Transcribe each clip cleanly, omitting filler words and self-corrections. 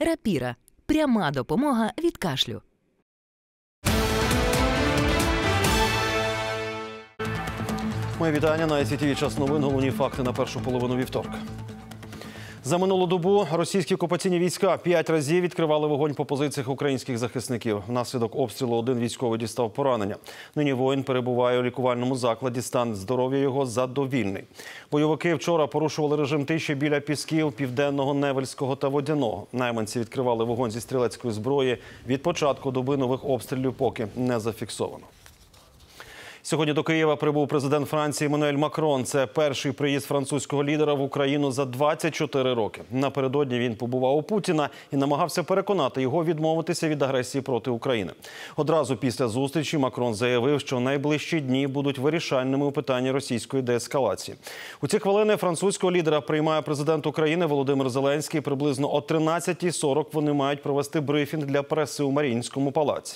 Рапіра – пряма допомога від кашлю. Моє вітання на ICTV «Час новин». Головні факти на першу половину вівторка. За минулу добу російські окупаційні війська 5 разів відкривали вогонь по позиціях українських захисників. Внаслідок обстрілу один військовий дістав поранення. Нині воїн перебуває у лікувальному закладі, стан здоров'я його задовільний. Бойовики вчора порушували режим тиші біля Пісків, Південного, Невельського та Водяного. Найманці відкривали вогонь зі стрілецької зброї. Від початку доби нових обстрілів поки не зафіксовано. Сьогодні до Києва прибув президент Франції Еммануель Макрон. Це перший приїзд французького лідера в Україну за 24 роки. Напередодні він побував у Путіна і намагався переконати його відмовитися від агресії проти України. Одразу після зустрічі Макрон заявив, що найближчі дні будуть вирішальними у питанні російської деескалації. У ці хвилини французького лідера приймає президент України Володимир Зеленський. Приблизно о 13:40 вони мають провести брифінг для преси у Маріїнському палаці.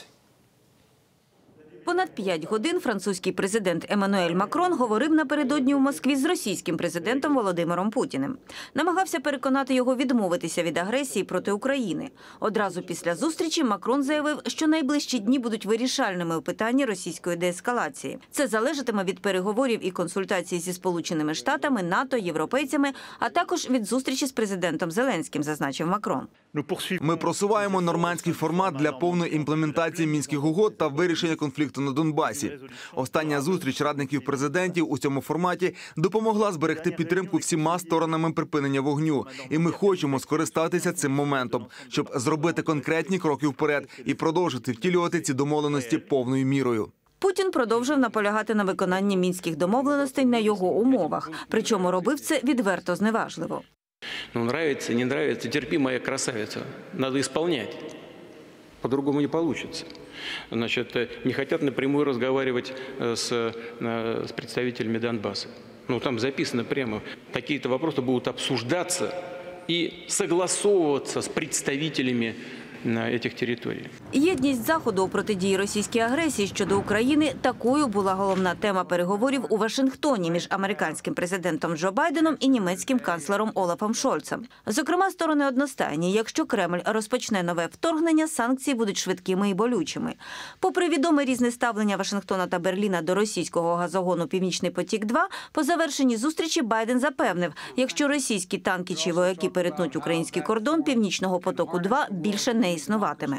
Понад 5 годин французький президент Еммануель Макрон говорив напередодні у Москві з російським президентом Володимиром Путіним. Намагався переконати його відмовитися від агресії проти України. Одразу після зустрічі Макрон заявив, що найближчі дні будуть вирішальними у питанні російської деескалації. Це залежатиме від переговорів і консультацій зі Сполученими Штатами, НАТО, європейцями, а також від зустрічі з президентом Зеленським, зазначив Макрон. Ми просуваємо нормандський формат для повної імплементації Мінських угод та вирішення конфлікту на Донбасі. Остання зустріч радників президентів у цьому форматі допомогла зберегти підтримку всіма сторонами припинення вогню. І ми хочемо скористатися цим моментом, щоб зробити конкретні кроки вперед і продовжити втілювати ці домовленості повною мірою. Путін продовжив наполягати на виконанні мінських домовленостей на його умовах. Причому робив це відверто зневажливо. Ну, нравится, не нравится, терпи, моя красавица. Надо исполнять. По-другому не получится. Значит, не хотят напрямую разговаривать с представителями Донбасса. Ну, там записано прямо, такие-то вопросы будут обсуждаться и согласовываться с представителями цих територій. Єдність Заходу у протидії російській агресії щодо України – такою була головна тема переговорів у Вашингтоні між американським президентом Джо Байденом і німецьким канцлером Олафом Шольцем. Зокрема, сторони одностайні. Якщо Кремль розпочне нове вторгнення, санкції будуть швидкими і болючими. Попри відоме різне ставлення Вашингтона та Берліна до російського газогону «Північний потік-2», по завершенні зустрічі Байден запевнив, якщо російські танки чи вояки перетнуть український кордон, «Північного потоку-2» більше не існуватиме.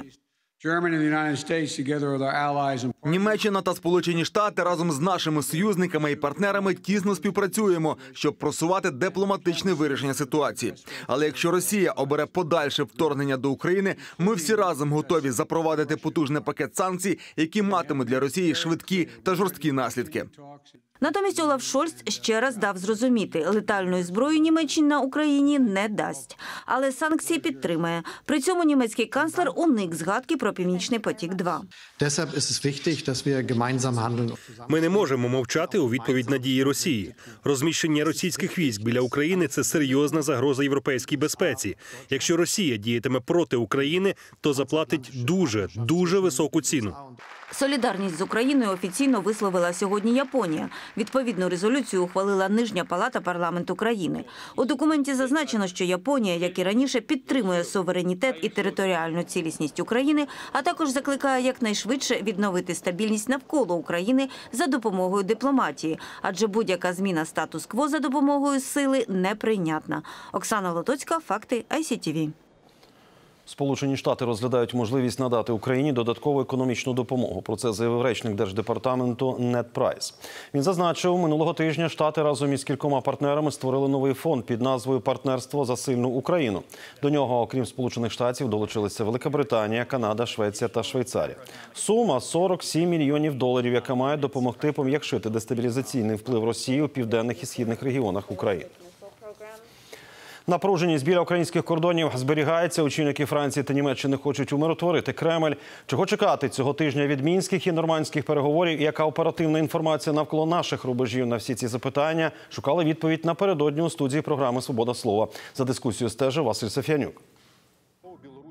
Німеччина та Сполучені Штати разом з нашими союзниками і партнерами тісно співпрацюємо, щоб просувати дипломатичне вирішення ситуації. Але якщо Росія обере подальше вторгнення до України, ми всі разом готові запровадити потужний пакет санкцій, які матимуть для Росії швидкі та жорсткі наслідки. Натомість Олаф Шольц ще раз дав зрозуміти, летальної зброї Німеччина Україні не дасть. Але санкції підтримає. При цьому німецький канцлер уник згадки про «Північний потік-2». Ми не можемо мовчати у відповідь на дії Росії. Розміщення російських військ біля України – це серйозна загроза європейській безпеці. Якщо Росія діятиме проти України, то заплатить дуже високу ціну. Солідарність з Україною офіційно висловила сьогодні Японія. Відповідну резолюцію ухвалила Нижня палата парламенту країни. У документі зазначено, що Японія, як і раніше, підтримує суверенітет і територіальну цілісність України, а також закликає якнайшвидше відновити стабільність навколо України за допомогою дипломатії, адже будь-яка зміна статус-кво за допомогою сили неприйнятна. Оксана Лотоцька, факти ICTV. Сполучені Штати розглядають можливість надати Україні додаткову економічну допомогу. Про це заявив речник Держдепартаменту Нед Прайс. Він зазначив, минулого тижня Штати разом із кількома партнерами створили новий фонд під назвою «Партнерство за сильну Україну». До нього, окрім Сполучених Штатів, долучилися Велика Британія, Канада, Швеція та Швейцарія. Сума – $47 мільйонів, яка має допомогти пом'якшити дестабілізаційний вплив Росії у південних і східних регіонах України. Напруженість біля українських кордонів зберігається. Очільники Франції та Німеччини хочуть умиротворити Кремль. Чого чекати цього тижня від мінських і нормандських переговорів? І яка оперативна інформація навколо наших рубежів? На всі ці запитання шукали відповідь напередодні у студії програми «Свобода слова». За дискусією стежив Василь Саф'янюк.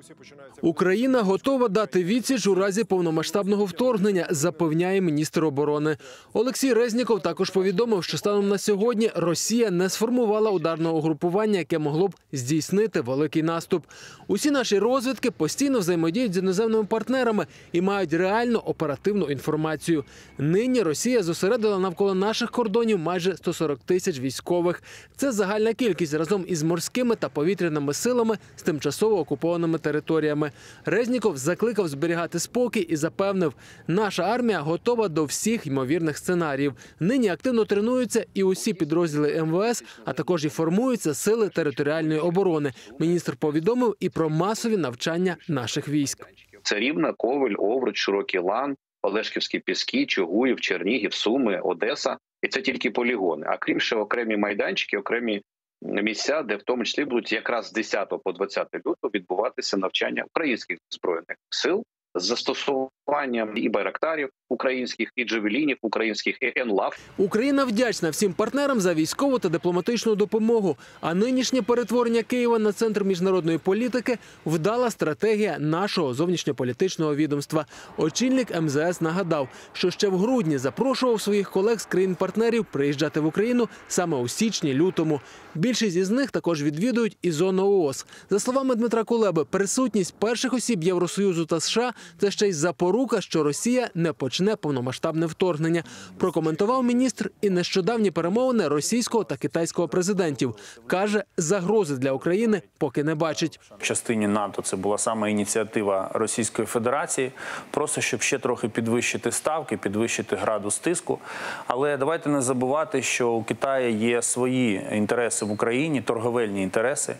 Україна готова дати відсіч у разі повномасштабного вторгнення, запевняє міністр оборони. Олексій Резніков також повідомив, що станом на сьогодні Росія не сформувала ударного угрупування, яке могло б здійснити великий наступ. Усі наші розвідки постійно взаємодіють з іноземними партнерами і мають реально оперативну інформацію. Нині Росія зосередила навколо наших кордонів майже 140 тисяч військових. Це загальна кількість разом із морськими та повітряними силами з тимчасово окупованими територіями. Резніков закликав зберігати спокій і запевнив, наша армія готова до всіх ймовірних сценаріїв. Нині активно тренуються і усі підрозділи МВС, а також і формуються сили територіальної оборони. Міністр повідомив і про масові навчання наших військ. Це Рівне, Ковель, Овруч, Широкий Лан, Олешківські Піски, Чугуїв, Чернігів, Суми, Одеса. І це тільки полігони. А крім ще окремі майданчики, окремі місця, де в тому числі будуть якраз з 10 по 20 лютого відбуватися навчання українських збройних сил з застосуванням і байрактарів українських, і джавелінів українських, і НЛАВ. Україна вдячна всім партнерам за військову та дипломатичну допомогу. А нинішнє перетворення Києва на центр міжнародної політики – вдала стратегія нашого зовнішньополітичного відомства. Очільник МЗС нагадав, що ще в грудні запрошував своїх колег з країн-партнерів приїжджати в Україну саме у січні-лютому. Більшість із них також відвідують і зону ООС. За словами Дмитра Кулеби, присутність перших осіб Євросоюзу та США – це ще й запорука, що Росія не почне повномасштабне вторгнення. Прокоментував міністр і нещодавні перемовини російського та китайського президентів. Каже, загрози для України поки не бачить. В частині НАТО це була саме ініціатива Російської Федерації, просто щоб ще трохи підвищити ставки, підвищити градус тиску. Але давайте не забувати, що у Китаю є свої інтереси в Україні, торговельні інтереси.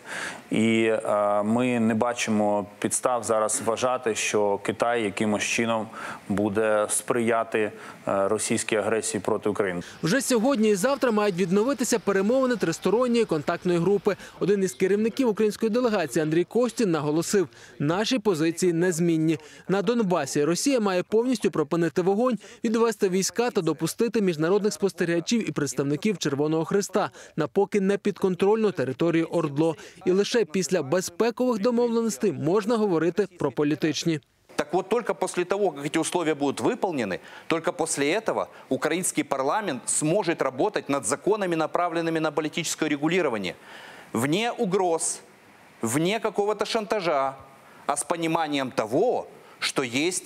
І ми не бачимо підстав зараз вважати, що Китай якимось чином буде сприяти російській агресії проти України. Вже сьогодні і завтра мають відновитися перемовини тристоронньої контактної групи. Один із керівників української делегації Андрій Костін наголосив, наші позиції незмінні. На Донбасі Росія має повністю припинити вогонь, відвести війська та допустити міжнародних спостерігачів і представників Червоного Хреста на поки не підконтрольну територію ОРДЛО. І лише після безпекових домовленостей можна говорити про політичні. Так вот, только после того, как эти условия будут выполнены, только после этого украинский парламент сможет работать над законами, направленными на политическое регулирование. Вне угроз, вне какого-то шантажа, а с пониманием того, что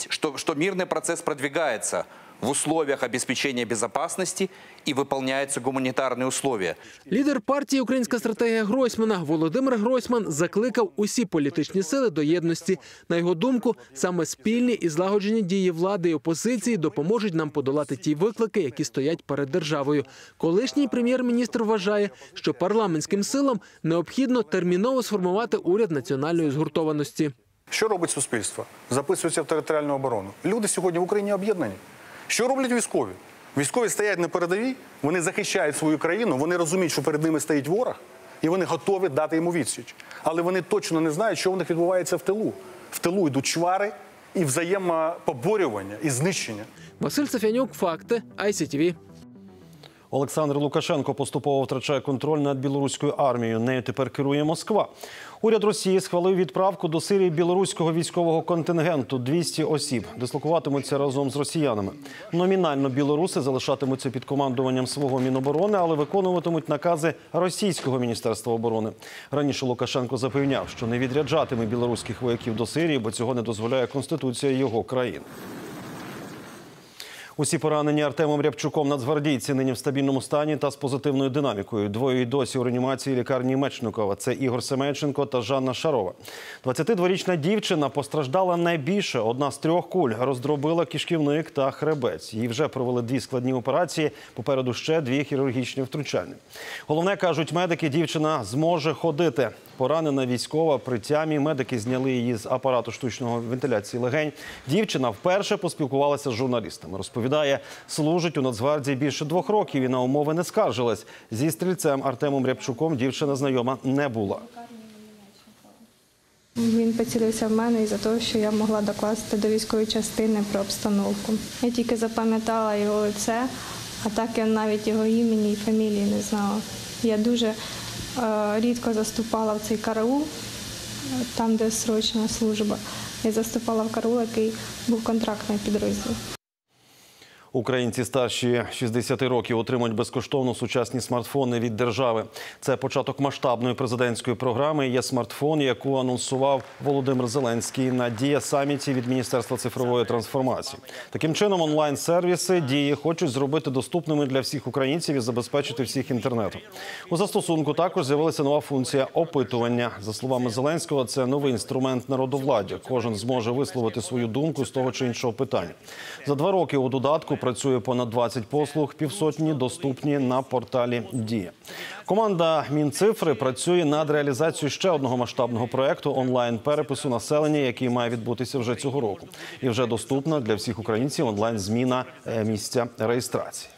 мирный процесс продвигается в условиях обеспечения безопасности и выполняются гуманитарные условия. Лідер партії «Українська стратегія» Гройсмана Володимир Гройсман закликав усі політичні сили до єдності. На його думку, саме спільні і злагоджені дії влади і опозиції допоможуть нам подолати ті виклики, які стоять перед державою. Колишній прем'єр-міністр вважає, що парламентським силам необхідно терміново сформувати уряд національної згуртованості. Що робить суспільство? Записується в територіальну оборону. Люди сьогодні в Україні об'єднані. Що роблять військові? Військові стоять на передовій, вони захищають свою країну, вони розуміють, що перед ними стоїть ворог, і вони готові дати йому відсіч. Але вони точно не знають, що у них відбувається в тилу. В тилу йдуть чвари і взаємопоборювання, і знищення. Василь Сафянюк, факти, ICTV. Олександр Лукашенко поступово втрачає контроль над білоруською армією. Нею тепер керує Москва. Уряд Росії схвалив відправку до Сирії білоруського військового контингенту – 200 осіб. Дислокуватимуться разом з росіянами. Номінально білоруси залишатимуться під командуванням свого Міноборони, але виконуватимуть накази російського Міністерства оборони. Раніше Лукашенко запевняв, що не відряджатиме білоруських вояків до Сирії, бо цього не дозволяє Конституція його країни. Усі поранені Артемом Рябчуком нацгвардійці нині в стабільному стані та з позитивною динамікою. Двоє й досі у реанімації лікарні Мечникова. Це Ігор Семенченко та Жанна Шарова. 22-річна дівчина постраждала найбільше. Одна з 3 куль роздробила кишківник та хребець. Їй вже провели 2 складні операції, попереду ще 2 хірургічні втручання. Головне, кажуть медики, дівчина зможе ходити. Поранена військова при тямі. Медики зняли її з апарату штучної вентиляції легень. Дівчина вперше поспілкувалася з журналістами. Розповідає, служить у Нацгвардії більше 2 років і на умови не скаржилась. Зі стрільцем Артемом Рябчуком дівчина знайома не була. Він поцілився в мене із-за того, що я могла докласти до військової частини про обстановку. Я тільки запам'ятала його лице, а так я навіть його імені і фамілії не знала. Я дуже рідко заступала в цей караул, там, де срочна служба. Я заступала в КАРУ, який був контрактний підрозділ. Українці старші 60 років отримують безкоштовно сучасні смартфони від держави. Це початок масштабної президентської програми «Є смартфон», яку анонсував Володимир Зеленський на Дія-саміті від Міністерства цифрової трансформації. Таким чином, онлайн-сервіси Дії хочуть зробити доступними для всіх українців і забезпечити всіх інтернетом. У застосунку також з'явилася нова функція опитування. За словами Зеленського, це новий інструмент народовладдя. Кожен зможе висловити свою думку з того чи іншого питання. За 2 роки у додатку працює понад 20 послуг, півсотні доступні на порталі «Дія». Команда Мінцифри працює над реалізацією ще одного масштабного проєкту онлайн-перепису населення, який має відбутися вже цього року. І вже доступна для всіх українців онлайн-зміна місця реєстрації.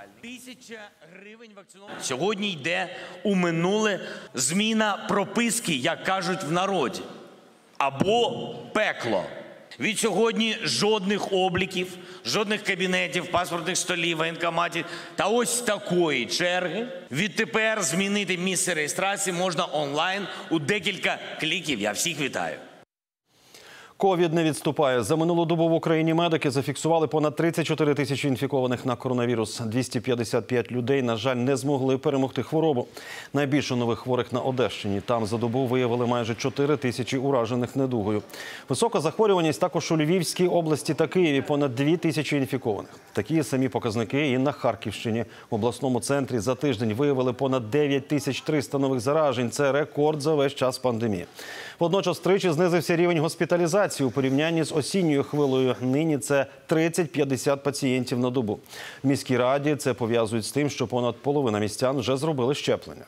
Сьогодні йде у минуле зміна прописки, як кажуть в народі, або пекло. Від сьогодні жодних обліків, жодних кабінетів, паспортних столів, воєнкоматів та ось такої черги. Відтепер змінити місце реєстрації можна онлайн у декілька кліків. Я всіх вітаю. Ковід не відступає. За минулу добу в Україні медики зафіксували понад 34 тисячі інфікованих на коронавірус. 255 людей, на жаль, не змогли перемогти хворобу. Найбільше нових хворих на Одещині. Там за добу виявили майже 4 тисячі уражених недугою. Висока захворюваність також у Львівській області та Києві. Понад 2 тисячі інфікованих. Такі самі показники і на Харківщині. В обласному центрі за тиждень виявили понад 9300 нових заражень. Це рекорд за весь час пандемії. Водночас тричі знизився рівень госпіталізації у порівнянні з осінньою хвилею. Нині це 30-50 пацієнтів на добу. В міській раді це пов'язують з тим, що понад половина містян вже зробили щеплення.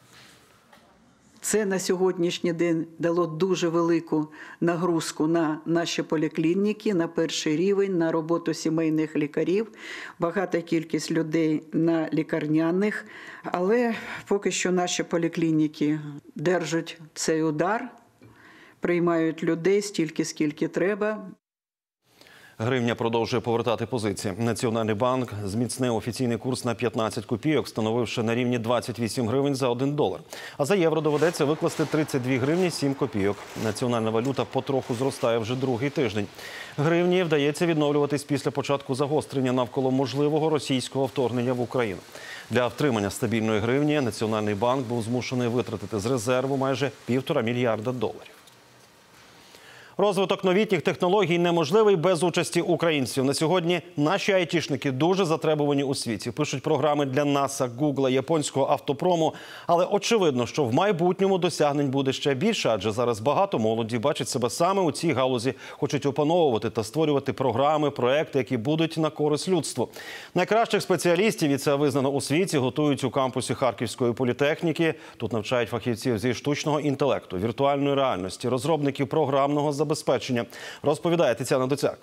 Це на сьогоднішній день дало дуже велику нагрузку на наші поліклініки, на перший рівень, на роботу сімейних лікарів, багата кількість людей на лікарняних. Але поки що наші поліклініки держать цей удар, приймають людей стільки, скільки треба. Гривня продовжує повертати позиції. Національний банк зміцнив офіційний курс на 15 копійок, встановивши на рівні 28 гривень за $1. А за євро доведеться викласти 32 гривні 7 копійок. Національна валюта потроху зростає вже другий тиждень. Гривні вдається відновлюватись після початку загострення навколо можливого російського вторгнення в Україну. Для втримання стабільної гривні Національний банк був змушений витратити з резерву майже $1,5 мільярда. Розвиток новітніх технологій неможливий без участі українців. На сьогодні наші айтішники дуже затребувані у світі. Пишуть програми для НАСА, Гугла, японського автопрому. Але очевидно, що в майбутньому досягнень буде ще більше, адже зараз багато молоді бачать себе саме у цій галузі, хочуть опановувати та створювати програми, проекти, які будуть на користь людству. Найкращих спеціалістів, і це визнано у світі, готують у кампусі Харківської політехніки. Тут навчають фахівців зі штучного інтелекту, віртуальної реальності, розробників програмного забезпечення. Розповідає Тетяна Доцяк.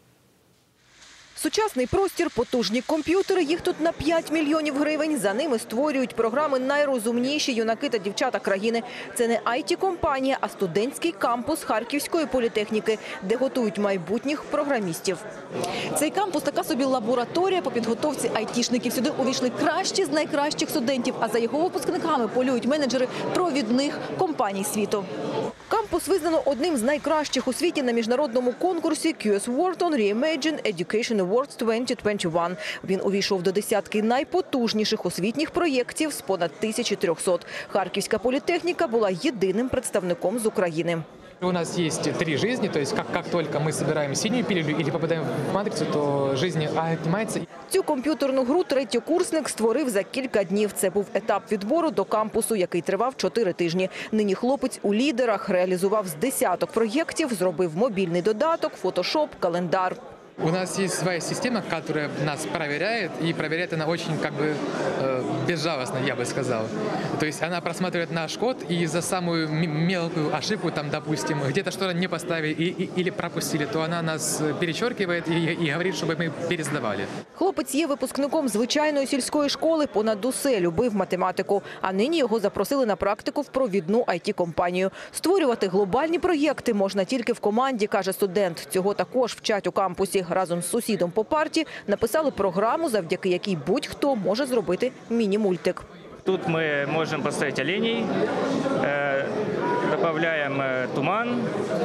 Сучасний простір, потужні комп'ютери, їх тут на 5 мільйонів гривень. За ними створюють програми найрозумніші юнаки та дівчата країни. Це не IT-компанія, а студентський кампус Харківської політехніки, де готують майбутніх програмістів. Цей кампус – така собі лабораторія по підготовці айтішників. Сюди увійшли кращі з найкращих студентів, а за його випускниками полюють менеджери провідних компаній світу. Кампус визнано одним з найкращих у світі на міжнародному конкурсі QS Wharton Reimagine Education Awards 2021. Він увійшов до десятки найпотужніших освітніх проєктів з понад 1300. Харківська політехніка була єдиним представником з України. У нас есть 3 жизни, то есть как только мы собираем синюю пилюлю или попадаем в матрицу, то жизнь отнимается. Цю комп'ютерну гру третьокурсник створив за кілька днів. Це був етап відбору до кампусу, який тривав 4 тижні. Нині хлопець у лідерах, реалізував з десяток проєктів, зробив мобільний додаток, фотошоп, календар. У нас есть своя система, которая нас проверяет, и проверяет она очень безжалостно, я бы сказал. То есть она просматривает наш код, и за самую мелкую ошибку, там, допустим, где-то что-то не поставили или пропустили, то она нас перечеркивает и говорит, чтобы мы пересдавали. Хлопець є випускником звичайної сільської школи, понад усе любив математику. А нині його запросили на практику в провідну IT-компанію. Створювати глобальні проєкти можна тільки в команді, каже студент. Цього також вчать у кампусі. Разом з сусідом по парті написали програму, завдяки якій будь-хто може зробити міні-мультик. Тут мы можем поставить оленей, добавляем туман,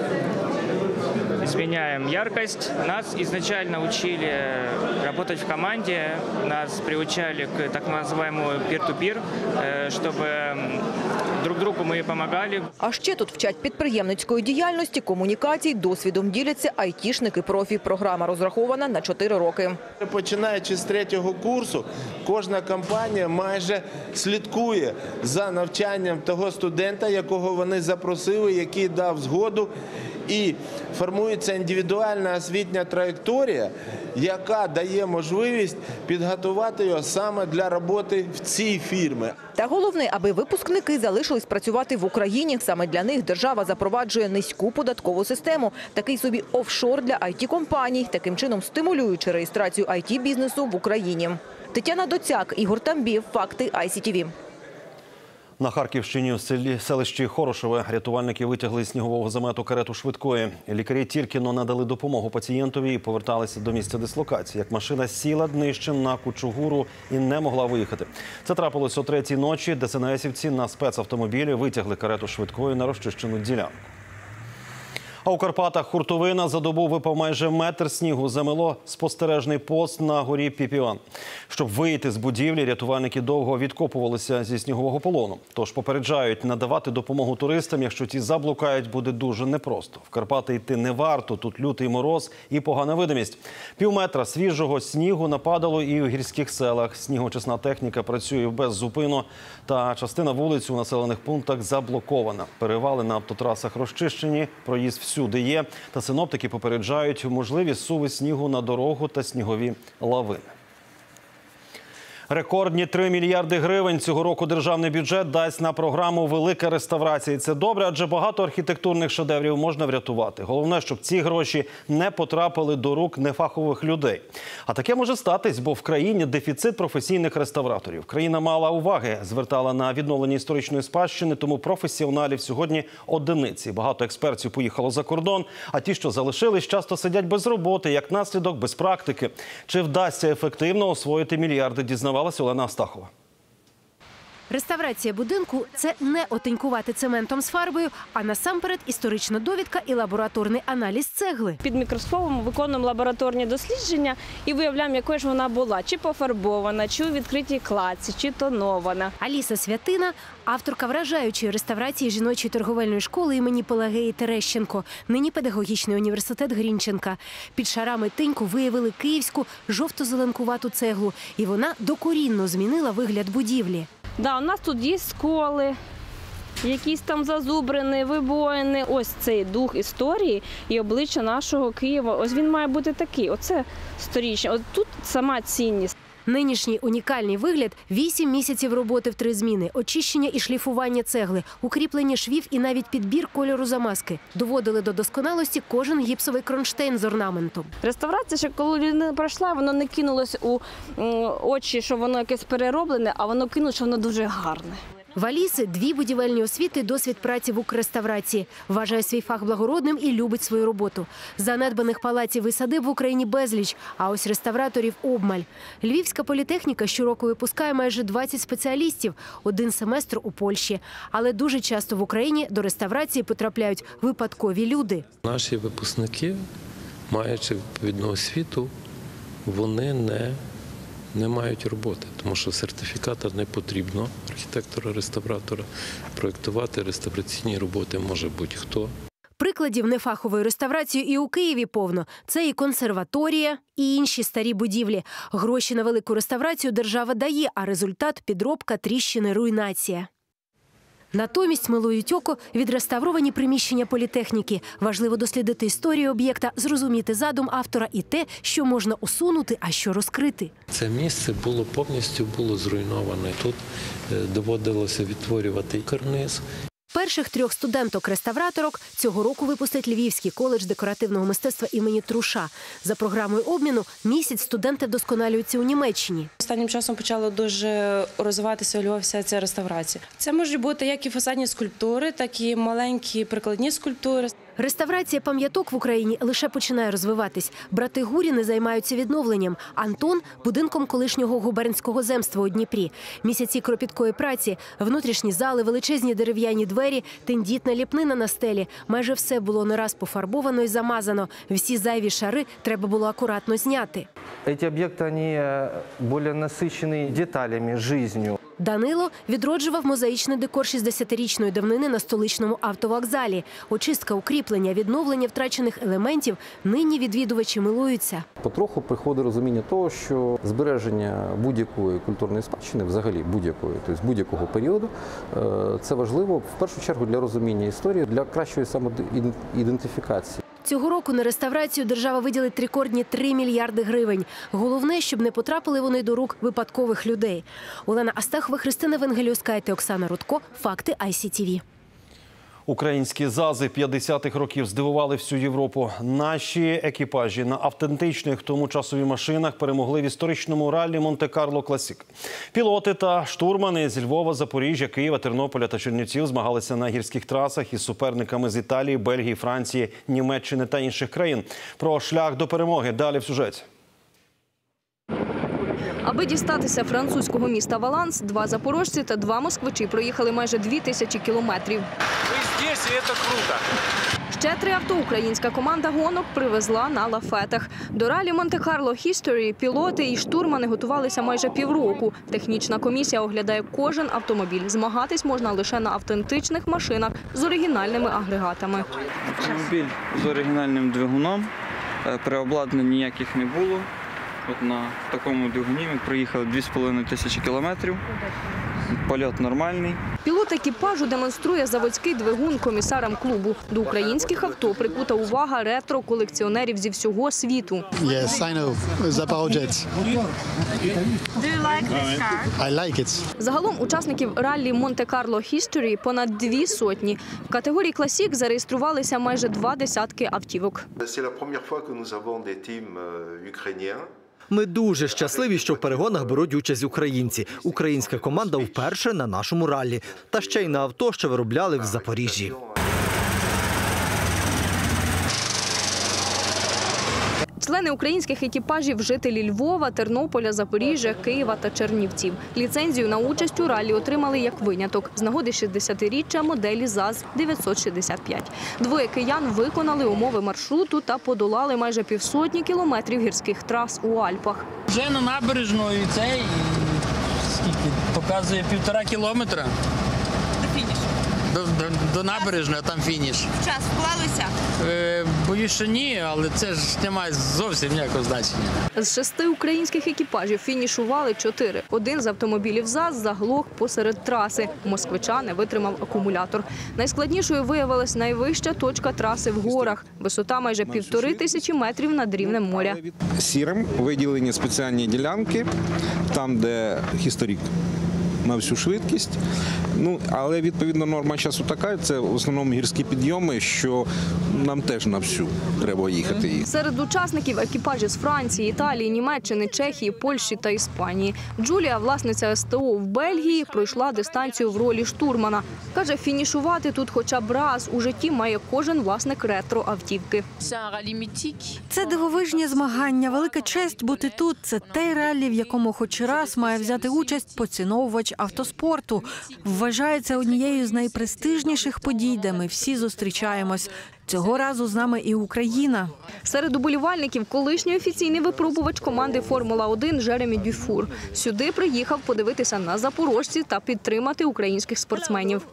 изменяем яркость. Нас изначально учили работать в команде, нас приучали к так называемому peer-to-peer, чтобы друг другу ми допомагали. А ще тут вчать підприємницької діяльності, комунікацій, досвідом діляться айтішники-профі. Програма розрахована на 4 роки. Починаючи з 3-го курсу, кожна компанія майже слідкує за навчанням того студента, якого вони запросили, який дав згоду. І формується індивідуальна освітня траєкторія, яка дає можливість підготувати його саме для роботи в цій фірмі. Та головне, аби випускники залишились працювати в Україні. Саме для них держава запроваджує низьку податкову систему. Такий собі офшор для IT-компаній, таким чином стимулюючи реєстрацію IT-бізнесу в Україні. Тетяна Доцяк, Ігор Тамбів, Факти ICTV. На Харківщині в селищі Хорошеве рятувальники витягли з снігового замету карету швидкої. Лікарі тільки надали допомогу пацієнтові і поверталися до місця дислокації, як машина сіла днищем на кучугуру і не могла виїхати. Це трапилось о 3-й ночі. ДСНСівці на спецавтомобілі витягли карету швидкої на розчищену ділянку. А у Карпатах хуртовина за добу випав майже метр снігу. Замело спостережний пост на горі Піпіан. Щоб вийти з будівлі, рятувальники довго відкопувалися зі снігового полону. Тож попереджають, надавати допомогу туристам, якщо ті заблукають, буде дуже непросто. В Карпати йти не варто, тут лютий мороз і погана видимість. Півметра свіжого снігу нападало і у гірських селах. Снігоочисна техніка працює беззупинно, та частина вулиць у населених пунктах заблокована. Перевали на автотрасах розчищені, проїзд всюди є. Та синоптики попереджають можливі зсуви снігу на дорогу та снігові лавини. Рекордні 3 мільярди гривень цього року державний бюджет дасть на програму «Велика реставрація». І це добре, адже багато архітектурних шедеврів можна врятувати. Головне, щоб ці гроші не потрапили до рук нефахових людей. А таке може статись, бо в країні дефіцит професійних реставраторів. Країна мало уваги звертала на відновлення історичної спадщини, тому професіоналів сьогодні одиниці. Багато експертів поїхало за кордон, а ті, що залишились, часто сидять без роботи, як наслідок без практики. Чи вдасться ефективно освоїти мільярди, дізнавалася Олена Астахова. Реставрація будинку – це не отинькувати цементом з фарбою, а насамперед історична довідка і лабораторний аналіз цегли. Під мікроскопом виконуємо лабораторні дослідження і виявляємо, якою ж вона була. Чи пофарбована, чи у відкритій кладці, чи тонована. Аліса Святина – авторка вражаючої реставрації жіночої торговельної школи імені Пелагеї Терещенко, нині педагогічний університет Грінченка. Під шарами тиньку виявили київську жовто-зеленкувату цеглу, і вона докорінно змінила вигляд будівлі. Да, у нас тут є сколи, якісь там зазубрини, вибоїни. Ось цей дух історії і обличчя нашого Києва. Ось він має бути такий. Оце сторічний. От тут сама цінність. Нинішній унікальний вигляд – 8 місяців роботи в 3 зміни, очищення і шліфування цегли, укріплення швів і навіть підбір кольору замазки. Доводили до досконалості кожен гіпсовий кронштейн з орнаментом. Реставрація, що коли людина пройшла, воно не кинулось у очі, що воно якесь перероблене, а воно кинулось, що воно дуже гарне. В Аліси 2 будівельні освіти і досвід праці в Укрреставрації. Вважає свій фах благородним і любить свою роботу. Занедбаних палаців і садиб в Україні безліч, а ось реставраторів обмаль. Львівська політехніка щороку випускає майже 20 спеціалістів, 1 семестр у Польщі. Але дуже часто в Україні до реставрації потрапляють випадкові люди. Наші випускники, маючи відповідну освіту, вони не мають роботи, тому що сертифіката не потрібно архітектора-реставратора. Проєктувати реставраційні роботи може будь-хто. Прикладів нефахової реставрації і у Києві повно. Це і консерваторія, і інші старі будівлі. Гроші на велику реставрацію держава дає, а результат – підробка, тріщини, руйнація. Натомість милують око відреставровані приміщення політехніки. Важливо дослідити історію об'єкта, зрозуміти задум автора і те, що можна усунути, а що розкрити. Це місце було повністю зруйноване. Тут доводилося відтворювати карниз. Перших 3 студенток-реставраторок цього року випустить Львівський коледж декоративного мистецтва імені Труша. За програмою обміну місяць студенти вдосконалюються у Німеччині. Останнім часом почала дуже розвиватися у Львові вся ця реставрація. Це можуть бути як і фасадні скульптури, так і маленькі прикладні скульптури. Реставрація пам'яток в Україні лише починає розвиватись. Брати Гуріни займаються відновленням. Антон – будинком колишнього губернського земства у Дніпрі. Місяці кропіткої праці, внутрішні зали, величезні дерев'яні двері, тендітна ліпнина на стелі. Майже все було не раз пофарбовано і замазано. Всі зайві шари треба було акуратно зняти. Ці об'єкти, вони більш насичені деталями, життю. Данило відроджував мозаїчний декор 60-річної давнини на столичному автовокзалі. Очистка, укріплення, відновлення втрачених елементів – нині відвідувачі милуються. Потроху приходить розуміння того, що збереження будь-якої культурної спадщини, взагалі будь-якої, тобто будь-якого періоду, це важливо в першу чергу для розуміння історії, для кращої самоідентифікації. Цього року на реставрацію держава виділить рекордні 3 мільярди гривень. Головне, щоб не потрапили вони до рук випадкових людей. Олена Астахова, Христина Венгелівська та Оксана Рудко. Факти ICTV. Українські ЗАЗи 50-х років здивували всю Європу. Наші екіпажі на автентичних тому часові машинах перемогли в історичному раллі Монте-Карло Класік. Пілоти та штурмани зі Львова, Запоріжжя, Києва, Тернополя та Чернівців змагалися на гірських трасах із суперниками з Італії, Бельгії, Франції, Німеччини та інших країн. Про шлях до перемоги далі в сюжеті. Аби дістатися французького міста Валанс, 2 запорожці та 2 москвичі проїхали майже 2000 кілометрів. Ви тут, і це круто. Ще 3 авто українська команда гонок привезла на лафетах. До ралі Монте-Карло History пілоти і штурмани готувалися майже півроку. Технічна комісія оглядає кожен автомобіль. Змагатись можна лише на автентичних машинах з оригінальними агрегатами. Автомобіль з оригінальним двигуном, переобладнань ніяких не було. От на такому двигуні ми проїхали 2500 кілометрів. Польот нормальний. Пілот екіпажу демонструє заводський двигун комісарам клубу. До українських авто прикута увага ретро-колекціонерів зі всього світу. Yes, I know. Zaporožec. Do you like this car? I like it. Загалом учасників раллі Монте-Карло History понад 200. В категорії «Класік» зареєструвалися майже 20 автівок. C'est la première fois que nous avons des teams ukrainiens. Ми дуже щасливі, що в перегонах беруть участь українці. Українська команда вперше на нашому раллі. Та ще й на авто, що виробляли в Запоріжжі. Члени українських екіпажів – жителі Львова, Тернополя, Запоріжжя, Києва та Чернівців. Ліцензію на участь у раллі отримали як виняток з нагоди 60-річчя моделі ЗАЗ-965. 2 киян виконали умови маршруту та подолали майже 500 кілометрів гірських трас у Альпах. Вже на набережну і цей, скільки, показує 1,5 кілометра. До фінішу? До набережної, а там фініш. В час вклалися? Боюсь, що ні, але це ж не має зовсім ніякого значення. З 6 українських екіпажів фінішували 4. Один з автомобілів ЗАЗ заглох посеред траси. У москвича не витримав акумулятор. Найскладнішою виявилась найвища точка траси в горах. Висота майже 1500 метрів над рівнем моря. Сірим виділені спеціальні ділянки, там, де історик на всю швидкість. Але, відповідно, норма часу така, це в основному гірські підйоми, що нам теж на всю треба їхати. Серед учасників екіпажі з Франції, Італії, Німеччини, Чехії, Польщі та Іспанії. Джулія, власниця СТО в Бельгії, пройшла дистанцію в ролі штурмана. Каже, фінішувати тут хоча б раз у житті має кожен власник ретро-автівки. Це дивовижні змагання. Велика честь бути тут. Це те раллі, в якому хоч раз має взяти участь поціновувач автоспорту. Вважається однією з найпрестижніших подій, де ми всі зустрічаємось. Цього разу з нами і Україна. Серед уболівальників колишній офіційний випробувач команди «Формула-1» Жеремі Дюфур. Сюди приїхав подивитися на запорожці та підтримати українських спортсменів.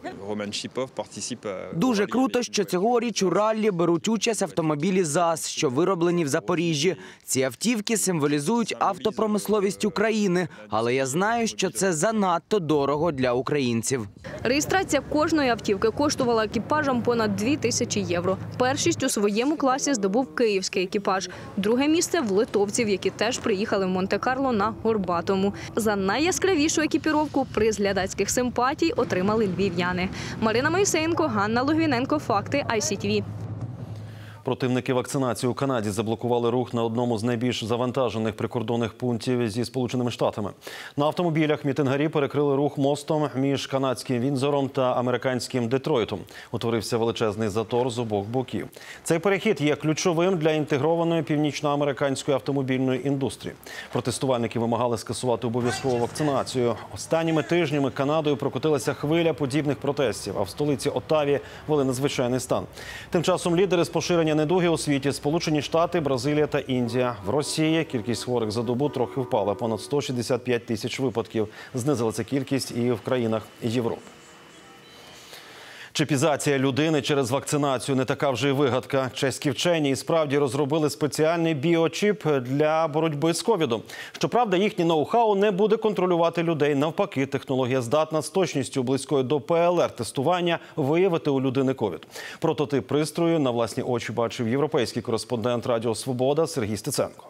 Дуже круто, що цьогоріч у раллі беруть участь автомобілі ЗАЗ, що вироблені в Запоріжжі. Ці автівки символізують автопромисловість України, але я знаю, що це занадто дорого для українців. Реєстрація кожної автівки коштувала екіпажам понад 2000 євро. Першість у своєму класі здобув київський екіпаж. Друге місце – в литовців, які теж приїхали в Монте-Карло на Горбатому. За найяскравішу екіпіровку приз глядацьких симпатій отримали львів'яни. Марина Моїсеєнко, Ганна Логвіненко. Факти ICTV. Противники вакцинації у Канаді заблокували рух на одному з найбільш завантажених прикордонних пунктів зі Сполученими Штатами. На автомобілях мітингарі перекрили рух мостом між канадським Віндзором та американським Детройтом. Утворився величезний затор з обох боків. Цей перехід є ключовим для інтегрованої північноамериканської автомобільної індустрії. Протестувальники вимагали скасувати обов'язкову вакцинацію. Останніми тижнями Канадою прокотилася хвиля подібних протестів, а в столиці Оттаві ввели надзвичайний стан. Тим часом лідери з поширення недуги у світі – Сполучені Штати, Бразилія та Індія. В Росії кількість хворих за добу трохи впала. Понад 165 тисяч випадків. Знизилася кількість і в країнах Європи. Чіпізація людини через вакцинацію не така вже й вигадка. Чеські вчені і справді розробили спеціальний біочіп для боротьби з ковідом. Щоправда, їхнє ноу-хау не буде контролювати людей. Навпаки, технологія здатна з точністю близькою до ПЛР-тестування виявити у людини ковід. Прототип пристрою на власні очі бачив європейський кореспондент Радіо Свобода Сергій Стеценко.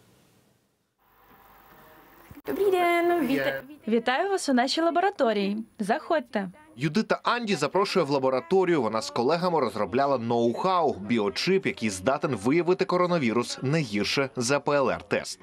Добрий день! Вітаю вас у нашій лабораторії. Заходьте. Юдита Анді запрошує в лабораторію. Вона з колегами розробляла ноу-хау – біочип, який здатен виявити коронавірус не гірше за ПЛР-тест.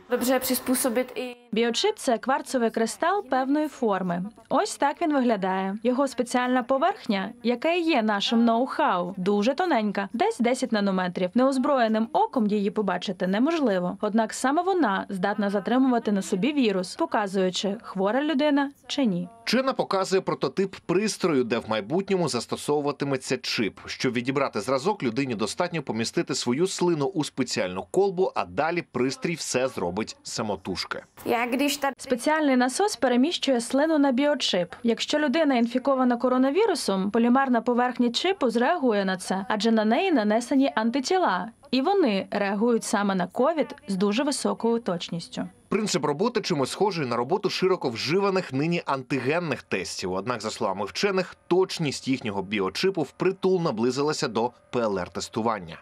Біочип – це кварцовий кристал певної форми. Ось так він виглядає. Його спеціальна поверхня, яка і є нашим ноу-хау, дуже тоненька, десь 10 нанометрів. Неозброєним оком її побачити неможливо. Однак саме вона здатна затримувати на собі вірус, показуючи, хвора людина чи ні. Вчена показує прототип пристрою, де в майбутньому застосовуватиметься чип. Щоб відібрати зразок, людині достатньо помістити свою слину у спеціальну колбу, а далі пристрій все зробить самотужки. Спеціальний насос переміщує слину на біочип. Якщо людина інфікована коронавірусом, полімерна поверхня чипу зреагує на це, адже на неї нанесені антитіла. І вони реагують саме на ковід з дуже високою точністю. Принцип роботи чимось схожий на роботу широко вживаних нині антигенних тестів. Однак, за словами вчених, точність їхнього біочипу впритул наблизилася до ПЛР-тестування.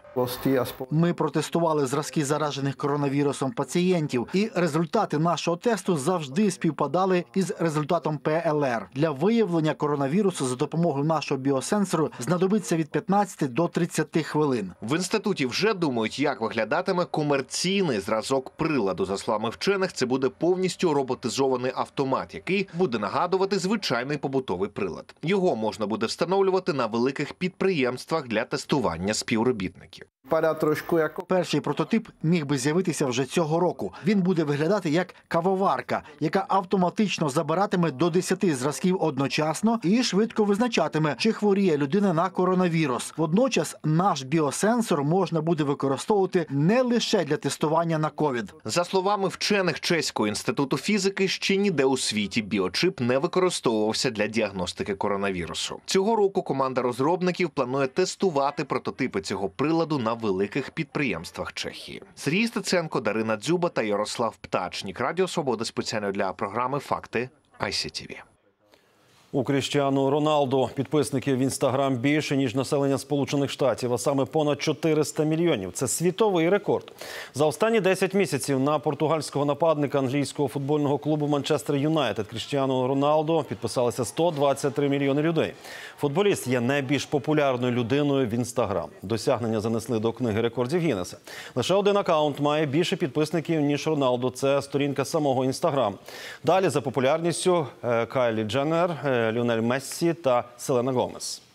Ми протестували зразки заражених коронавірусом пацієнтів, і результати нашого тесту завжди співпадали із результатом ПЛР. Для виявлення коронавірусу за допомогою нашого біосенсору знадобиться від 15 до 30 хвилин. В інституті вже думають, як виглядатиме комерційний зразок приладу. За словами вчених, це буде повністю роботизований автомат, який буде нагадувати звичайний побутовий прилад. Його можна буде встановлювати на великих підприємствах для тестування співробітників. Перший прототип міг би з'явитися вже цього року. Він буде виглядати як кавоварка, яка автоматично забиратиме до 10 зразків одночасно і швидко визначатиме, чи хворіє людина на коронавірус. Водночас наш біосенсор можна буде використовувати не лише для тестування на ковід. За словами вчених Чеського інституту фізики, ще ніде у світі біочип не використовувався для діагностики коронавірусу. Цього року команда розробників планує тестувати прототипи цього приладу на великих підприємствах Чехії. Сергій Стеценко, Дарина Дзюба та Ярослав Птачнік. Радіо Свобода спеціально для програми «Факти» ICTV. У Кріштіану Роналду підписників в Інстаграм більше, ніж населення Сполучених Штатів, а саме понад 400 мільйонів. Це світовий рекорд. За останні 10 місяців на португальського нападника англійського футбольного клубу Манчестер Юнайтед Кріштіану Роналду підписалися 123 мільйони людей. Футболіст є найбільш популярною людиною в Інстаграм. Досягнення занесли до книги рекордів Гіннеса. Лише один акаунт має більше підписників, ніж Роналду. Це сторінка самого Інстаграм. Далі за популярністю Кайлі Дженнер, Ліонель Мессі та Селена Гомес.